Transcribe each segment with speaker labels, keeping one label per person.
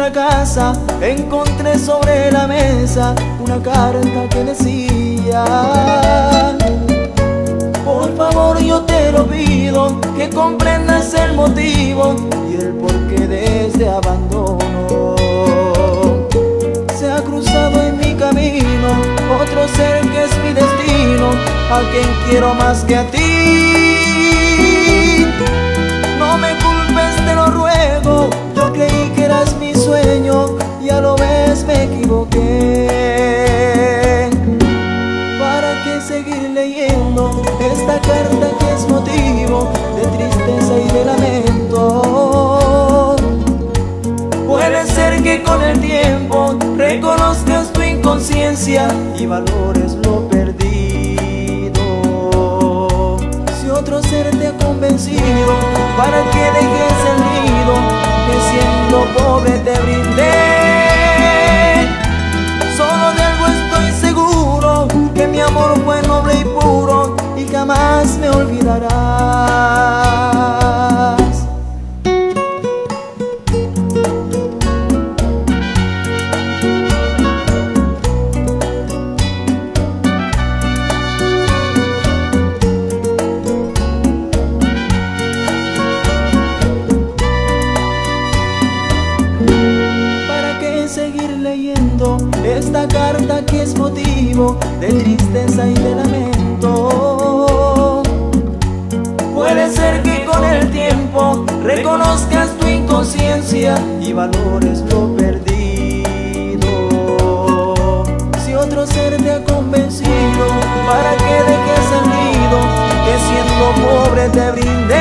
Speaker 1: la casa encontré sobre la mesa una carta que decía: por favor yo te lo pido, que comprendas el motivo y el porqué de este abandono. Se ha cruzado en mi camino otro ser que es mi destino, a quien quiero más que a ti. No me culpes, te lo ruego, yo creí que eras mi sueño, ya lo ves, me equivoqué. ¿Para qué seguir leyendo esta carta que es motivo de tristeza y de lamento? Puede ser que con el tiempo reconozcas tu inconsciencia y valores lo perdido. Si otro ser te ha convencido para que dejes el nido que siendo pobre te brindé, solo de algo estoy seguro, que mi amor fue noble y puro y jamás me olvidarás. Seguir leyendo esta carta que es motivo de tristeza y de lamento. Puede ser que con el tiempo reconozcas tu inconsciencia y valores lo perdido. Si otro ser te ha convencido para que dejes el nido que siendo pobre te brindé,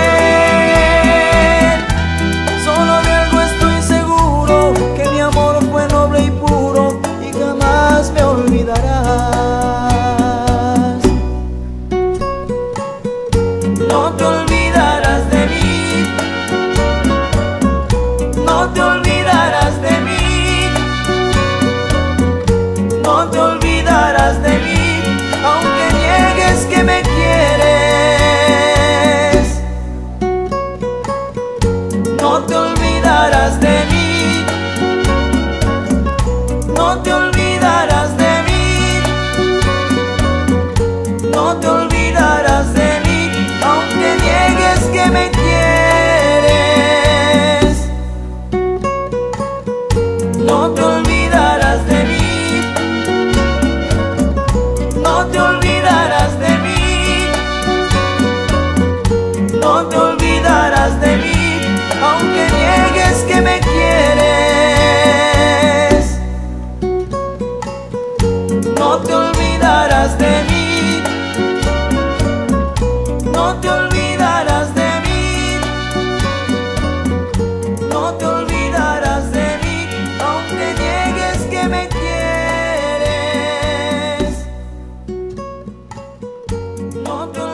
Speaker 1: solo de algo estoy seguro, que mi amor fue noble y puro y jamás me olvidarás. No te olvidarás de mí, no te olvidarás de mí, no te olvidarás de mí, aunque niegues que me quieres. No te olvidarás de mí, no te olvidarás de mí, no te olvidarás de mí, aunque niegues que me quieres. No te olvidarás de mí, no te olvidarás de mí, no te olvidarás de mí, aunque niegues que me quieres. No te olvidarás de mí, no te olvidarás de mí, no te olvidarás de mí, aunque niegues que me quieres. No te